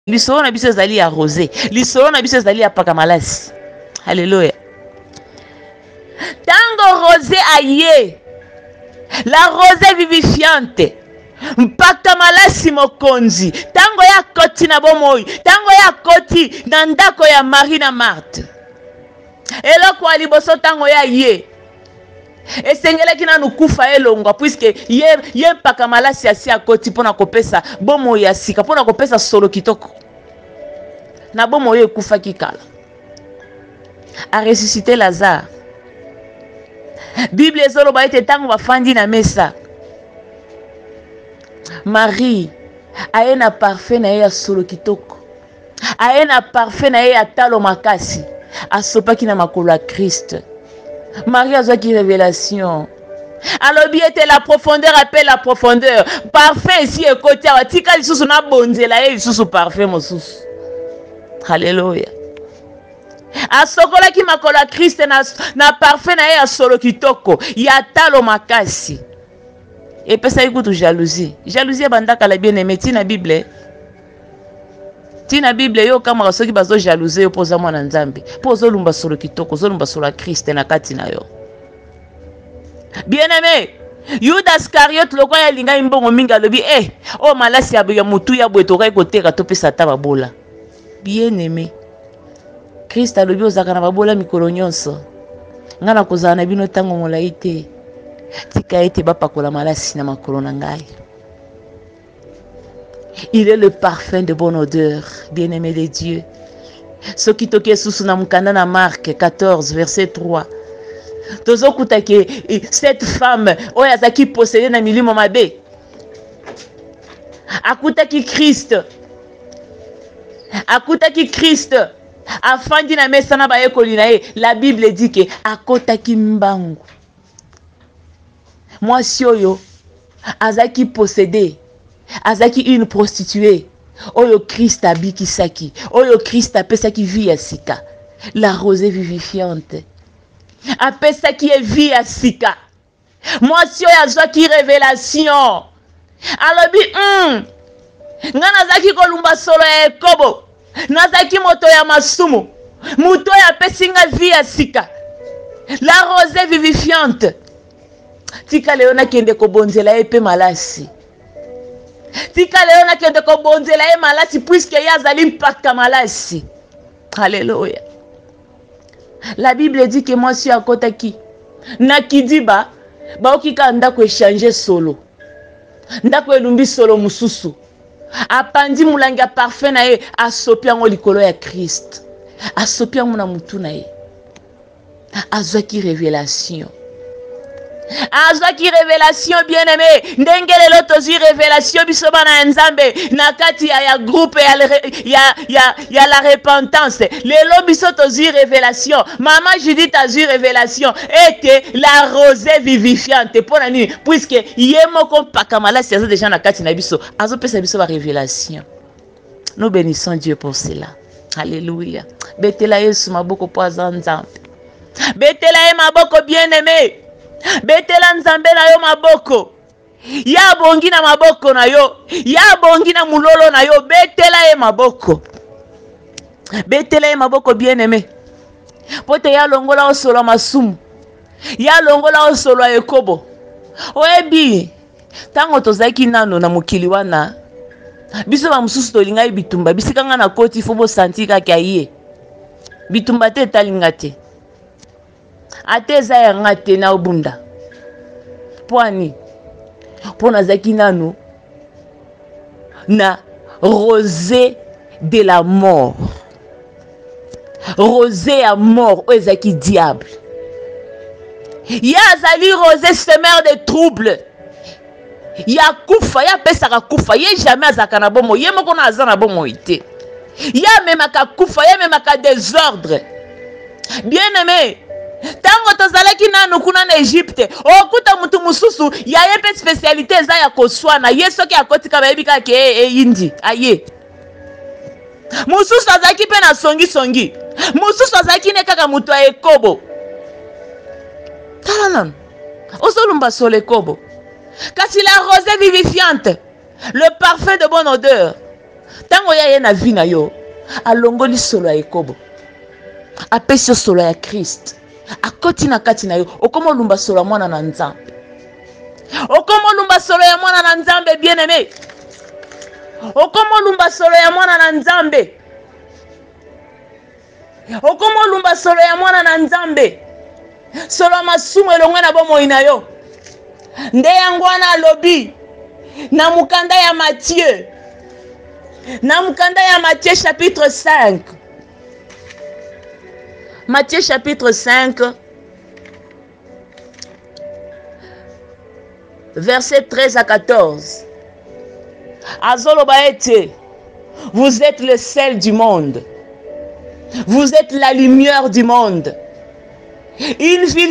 Lisolo na biso ezali ya rosé. Lisolo na biso ezali ya pakamalasi. Alléluia. Tango rosé aye. La rosée vivifiante. Mpaka malasi mokonzi. Tango ya koti na bomoi. Tango ya koti na ndako ya Marie na Marthe. Eloko ya liboso tango ya ye. Esengelaki na nukufa elonga puisque ye mpaka malasi asi akoti pona kopesa bomoi ya sika pona kopesa solo kitoko. Na bomoi ekufa kikala. A ressuscité Lazare. Bible ezoloba ete tango bafandi na mesa. Marie aye na parfait na ye ya solo kitoko. Aye na parfait na ye ya talo makasi. Asopaki na makolo ya Christ. Marie azwaki révélation. Alobi ete la profondeur appelle la profondeur. Parfait ici ekoti awa tika lisusu na bonzela ye lisusu parfait mosusu. Alléluia. Asokolaki makolo ya Christ na parfait na ye ya solo kitoko ya talo makasi. Epesa ikutu jalousie. Jalousie bandaka la bien-aimé tina Bible. Tina Bible yo kama soki bazo jalousie yo poza mwana nzambe. Pozo lumba solo kitoko, zo lumba solo Christ na kati na yo. Bien-aimé, Judas Iscariot loko ya linga imbongo minga lobi oh malasi ya mutu ya bwetoka koteka to pesa ta babola. Bien-aimé. Christ alobi ozaka na babola mikolo nyonso. Ngana kozana na bino tango molai te. Tika ete bapakola malasi na makolo na ngai. Il est le parfum de bonne odeur, bien-aimé de Dieu. Soki toke susu na mukanda na Marc 14 verset 3. Tozokuta ke cette femme oyo azaki possédée na milimo mabe. Akutaki Christ. Akutaki Christ. Afandi na mesa na bayekoli na ye. La Bible dit que akotaki mbangu. Mwasi oyo azaki possédé. Azaki une prostituée. Oyo Christ abikisaki. Oyo Christ apesaki vie ya sika. La rosée vivifiante. Apesaki vie ya sika. Mwasi oyo azwaki révélation. Alobi nga nazaki kolumba solo ya ekobo. Nazaki moto ya masumu. Muto ya pesinga vie ya sika. La rosée vivifiante. Tika leo nakende kobonzela epe malasi. Tika leo nakende kobonzela e malasi puisque yazali mpaka malasi. Alléluia. La Bible dit que moi si akotaki na kidiba baokika ndako échanger solo. Ndako elumbi solo mususu. Apandi mulangi parfait na ye asopi yango likolo ya Christ. Asopi yango na mutu na ye. Azwaki révélation. Azwaki révélation bien-aimé. Ndengele lotozi révélation bisoba na nzambe. Nakati ya groupe ya la repentance. Lelo biso tozi révélation. Maman Judith a eu révélation. Ete la rosée vivifiante. Pona nini? Puisque yemoko pakamala si azo déjà nakati na biso. Azo pesa biso ba révélation. Nous bénissons Dieu pour cela. Alléluia. Betela Yesu maboko po azanzambe. Betela ye maboko bien-aimé. Betela nzambe na yo maboko. Ya bongi na maboko na yo. Ya bongi na mulolo na yo. Betela ye maboko. Betela ye maboko bien-aimé. Pote ya longola osolo masumu. Ya longola osolo ekobo. Oebi. Tango tozaki nano na mukili wana. Biso ba mususu tolinga bitumba. Bisikanga na koti fubo santi kaka ye. Bitumba te talinga te. Ateza ya ngate na obunda. Poani. Pona zaki nanu. Na rosée de la mort. Rosée à mort. O ezaki diable. Ya zali rosée semeur de trouble. Ya kufa. Ya pesaka kufa. Ye jamais azaka na bomo. Ye moko na azana bomo ite. Ya memaka kufa. Ya memaka désordre. Bien-aimé. Tango tozalaki nanu kuna na Egypte okuta mutu mususu ya yepe spécialité za ya koswana yeso ki akotika bayebika ke yindi aye mususu azaki pe na songi mususu azaki ne kaka mutu ya ekobo talanan osolumba solo ekobo kasi la rosée vivifiante le parfum de bonne odeur Tango ya ye na vie na yo, alongoli solo ya Yakobo. Apesi solo ya Christ. Akoti na kati na yo, okomo lumba solo ya mwana na Nzambe. Okomo lumba solo ya mwana na Nzambe, bien-aimé. Okomo lumba solo ya mwana na Nzambe. Okomo lumba solo ya mwana na Nzambe. Solo masumu elongwe na bomoi na yo. Nde yango wana alobi na mukanda ya Matthieu. Na mukanda ya Matthieu chapitre 5. Matthieu chapitre 5. Verset 13 à 14. Azoloba ete, vous êtes le sel du monde. Vous êtes la lumière du monde. Une ville